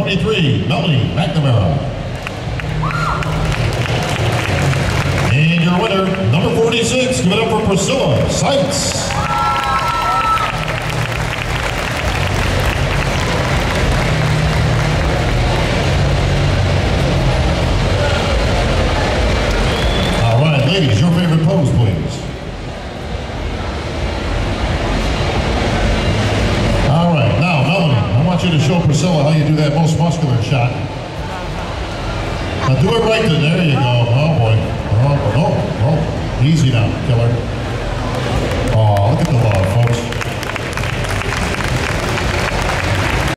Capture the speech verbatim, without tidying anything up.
twenty-three, Melanie McNamara. And your winner, number forty-six, give it up for Priscilla Seitz. All right, ladies, your favorite pose, please. All right, now, Melanie, I want you to show Priscilla how you do that most muscular shot. Now do it right then, there you go. Oh boy. Oh, oh, oh. Easy now, killer.